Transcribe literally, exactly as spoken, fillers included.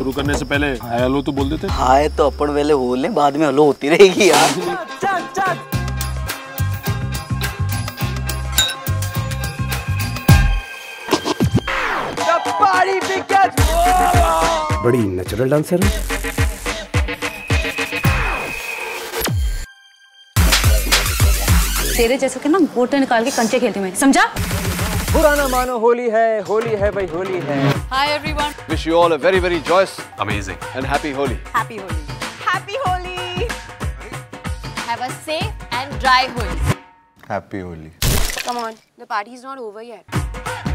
शुरू करने से पहले हाय हेलो तो बोल देते। हाय तो अपन पहले बोल लें, बाद में हेलो होती रहेगी यार। चल चल बड़ी नेचुरल डांसर है। तेरे जैसे के ना गोटे निकाल के कंचे खेलती मैं, समझा? पुराना मानो होली है, होली है भाई होली है। Hi everyone. Wish you all a very very joyous, Amazing and happy Holi. Happy Holi. Happy Holi. Have a safe and dry Holi. Happy Holi. Come on, the party is not over yet.